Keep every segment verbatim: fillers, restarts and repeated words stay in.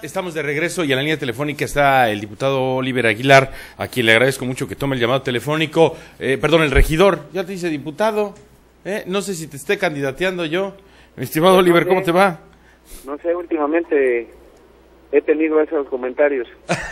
Estamos de regreso y en la línea telefónica está el diputado Oliver Aguilar, a quien le agradezco mucho que tome el llamado telefónico. Eh, perdón, el regidor, ya te dice diputado. Eh, no sé si te esté candidateando yo. Mi estimado no Oliver, sé, ¿cómo te va? No sé, últimamente he tenido esos comentarios.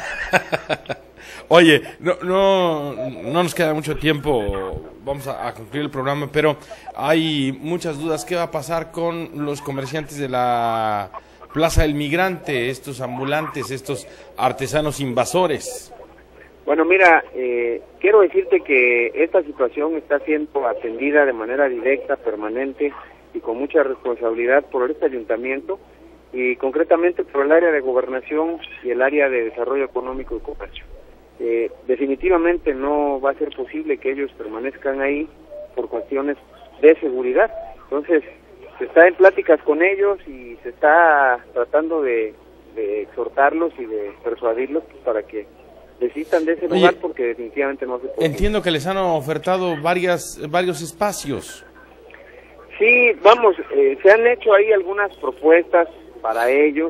Oye, no, no, no nos queda mucho tiempo, vamos a, a concluir el programa, pero hay muchas dudas. ¿Qué va a pasar con los comerciantes de la Plaza del Migrante, estos ambulantes, estos artesanos invasores? Bueno, mira, eh, quiero decirte que esta situación está siendo atendida de manera directa, permanente y con mucha responsabilidad por este ayuntamiento y concretamente por el área de gobernación y el área de desarrollo económico y comercio. Eh, definitivamente no va a ser posible que ellos permanezcan ahí por cuestiones de seguridad. Entonces, se está en pláticas con ellos y se está tratando de, de exhortarlos y de persuadirlos para que desistan de ese lugar. Oye, porque definitivamente no se puede. Entiendo que les han ofertado varias varios espacios. Sí, vamos, eh, se han hecho ahí algunas propuestas para ellos,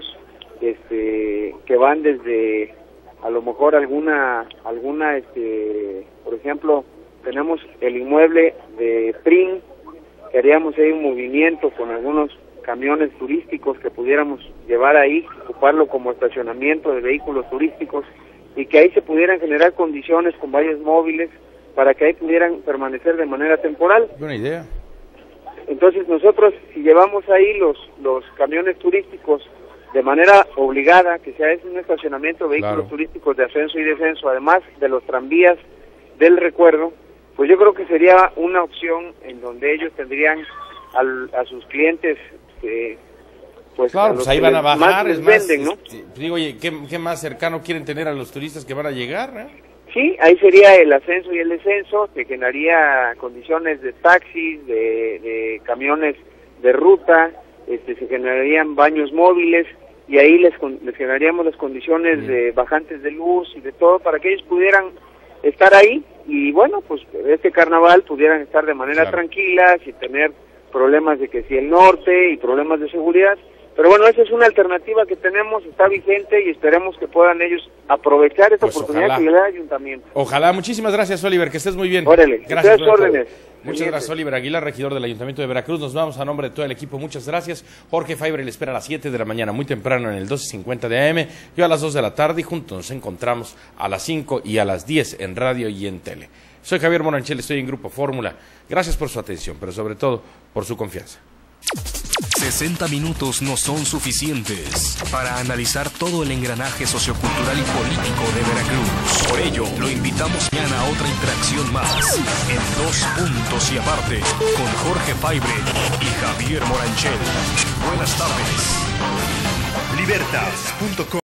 este, que van desde a lo mejor alguna, alguna, este, por ejemplo, tenemos el inmueble de P R I N, que haríamos ahí un movimiento con algunos camiones turísticos que pudiéramos llevar ahí, ocuparlo como estacionamiento de vehículos turísticos y que ahí se pudieran generar condiciones con valles móviles para que ahí pudieran permanecer de manera temporal. Buena idea. Entonces nosotros, si llevamos ahí los, los camiones turísticos de manera obligada, que sea es un estacionamiento de vehículos claro. turísticos de ascenso y descenso, además de los tranvías del recuerdo, pues yo creo que sería una opción en donde ellos tendrían al, a sus clientes, eh, pues, claro, pues ahí van a bajar, más es más, venden, ¿no? Este, digo, oye, ¿qué, ¿qué más cercano quieren tener a los turistas que van a llegar, eh? Sí, ahí sería el ascenso y el descenso, se generaría condiciones de taxis, de, de camiones de ruta, este, se generarían baños móviles y ahí les, les generaríamos las condiciones mm. de bajantes de luz y de todo para que ellos pudieran estar ahí y bueno, pues este carnaval pudieran estar de manera claro. tranquila, sin tener problemas de que si el norte y problemas de seguridad. Pero bueno, esa es una alternativa que tenemos, está vigente y esperemos que puedan ellos aprovechar esta pues oportunidad ojalá. que le da el ayuntamiento. Ojalá, muchísimas gracias Oliver, que estés muy bien. Órale, gracias por órdenes. Muchas Bien. gracias Oliver Aguilar, regidor del Ayuntamiento de Veracruz. Nos vamos a nombre de todo el equipo, muchas gracias. Jorge Faibre le espera a las siete de la mañana, muy temprano en el doce cincuenta de A M, yo a las dos de la tarde y juntos nos encontramos a las cinco y a las diez en radio y en tele. Soy Javier Moranchel, estoy en Grupo Fórmula. Gracias por su atención, pero sobre todo por su confianza. sesenta minutos no son suficientes para analizar todo el engranaje sociocultural y político de Veracruz. Por ello, lo invitamos mañana a otra interacción más en Dos Puntos y Aparte con Jorge Faibre y Javier Moranchel. Buenas tardes. Libertas punto com